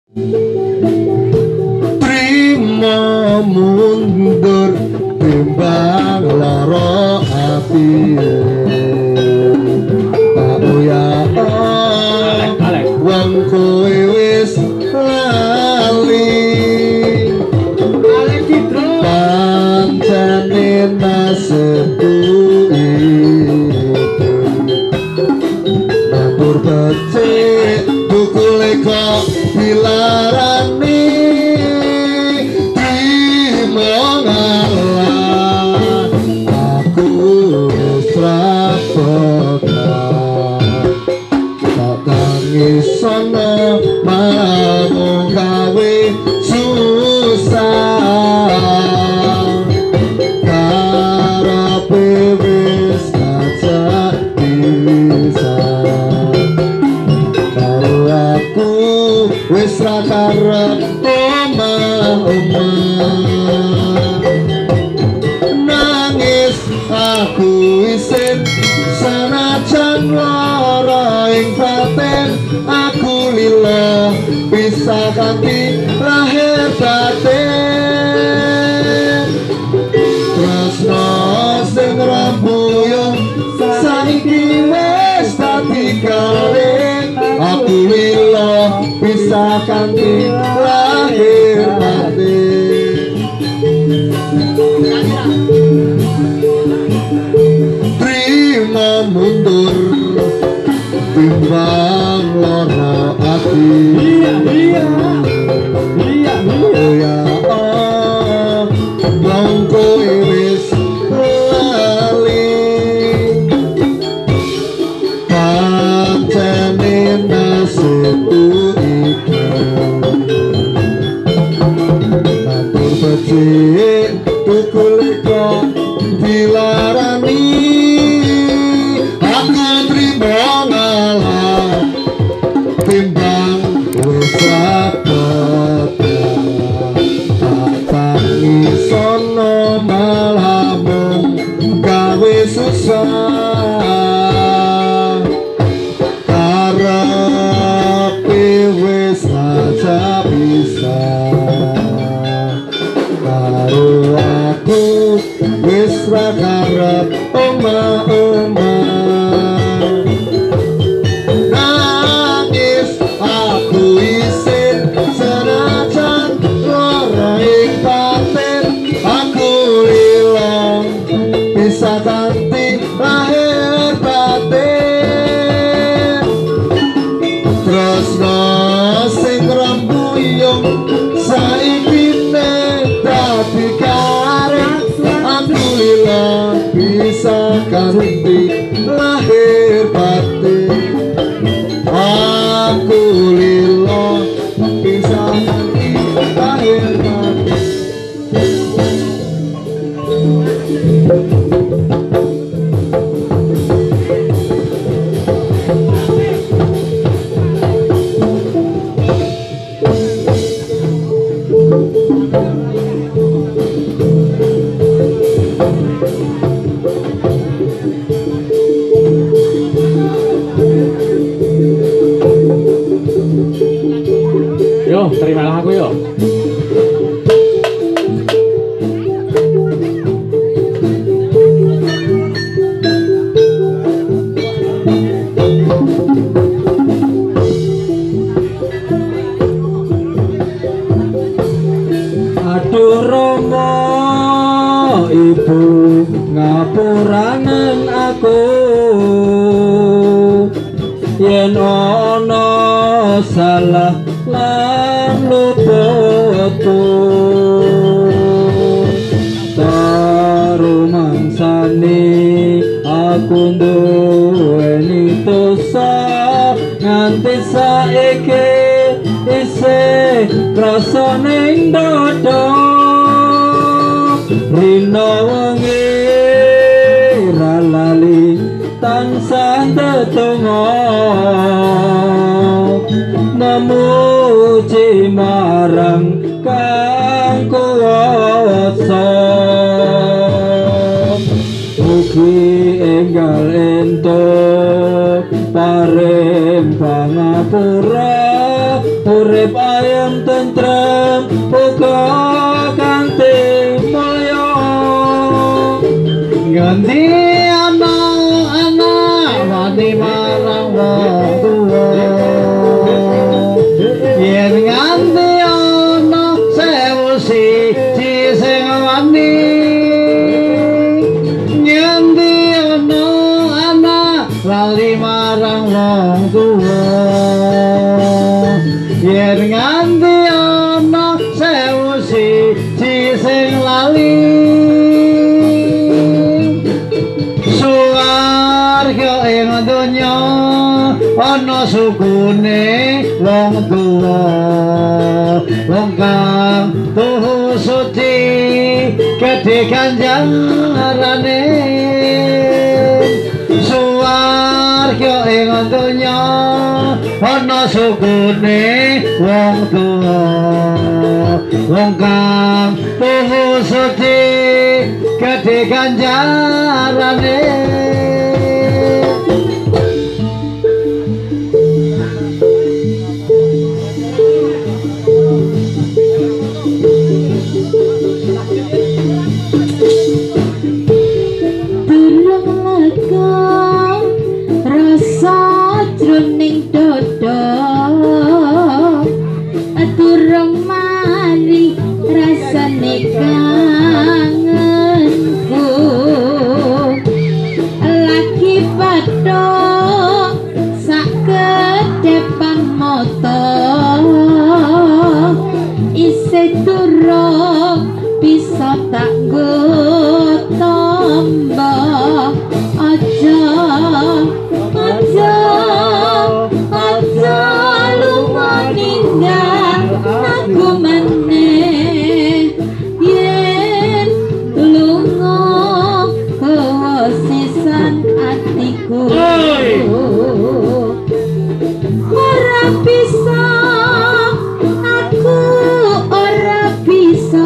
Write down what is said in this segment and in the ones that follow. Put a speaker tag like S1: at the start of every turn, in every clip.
S1: Trimo mundur timbang lara ati tak uya wong kowe wis lali pancene nasibku matur becik bukule kok dilarani dimongalah aku wis rapotan tak tangisono mau gawe susah karepe wis ngajak pisah karo aku wis ra karep omah-omah nangis aku isin sanajan lara ing batin aku lila bisa kanthi lahir batin tresno sing rambuyung saiki wis dadi kalih aku lila bisa kanthi lahir batin trimo mundur timbang lara ati ya wong kowe wis lali pancene nasibku iki matur becik tukul kok dilarani aku trimo ngalah timbang wis rapotan tak isono malah mung gawe susah karepe wis aja bisa karo aku wis ra karep omah-omah nangis aku isin senajan lara ing batin aku lila bisa ganti lahir batin tresno sing rambuyung saiki dadi karep aku lila bisa ganti lahir batin aku lila bisa ganti lahir batin
S2: Yo, terimalah aku yo.
S3: Aduh Rama ibu ngapuranen aku yen ana salah lan luputku tarumangsane aku duweni dosa nganti saiki isih krasa ning dada rina wengi ra lali tansah ndedonga memuji marang Kang Kuwasa mugi enggal entuk paring pangapura urip ayo ayem tentrem uga kanthi mulya
S1: ganti anak-anak wani marang wong tuwa yen nganti ana sewu siji sing wani nganti ana anak lali marang wong tuwa yen nganti ana sewu siji sing lali suwarga ing donya ana sukune wong tuwa wong kang tuhu suci gedhe ganjarane suwarga ing donya ana sukune wong tuwa wong kang tuhu suci gedhe ganjarane
S4: jroning dodo durung mari rasane kangenku lagi padha sak kedepan mata isih durung bisa tak nggo tambah aja lunga ninggal aku meneh yen lunga kewasisan atiku ora bisa aku ora bisa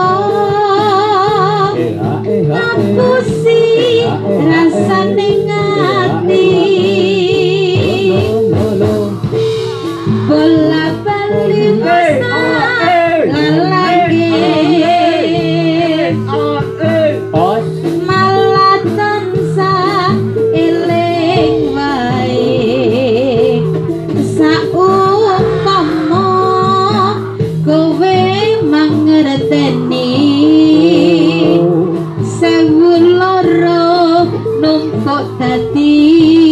S4: ngapusi rasane ngati bola bali masa lalage malah tansah eling wae saumpama kowe mangerteni sewu loro numpuk dadi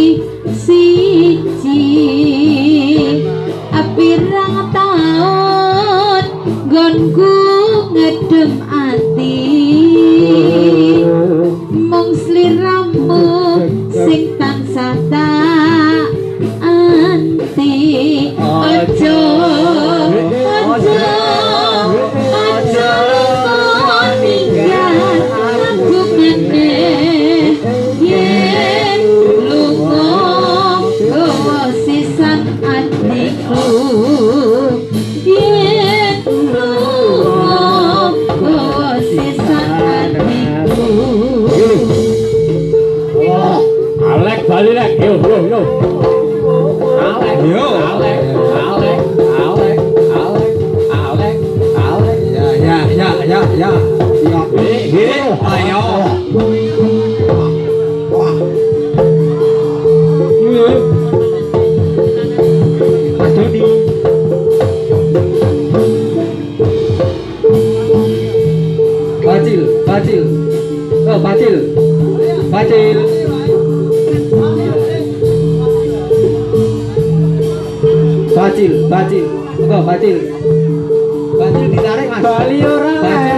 S4: siji pirang taun nggonku ngedem ati mung sliramu sing tansah tak anti aja ninggal aku meneh yen lunga kewasisan atiku yen lunga kewasisan atiku
S2: Alek bali lek yo Alek yo Alek
S3: ya ayo Bacil ditarik mas Bali orang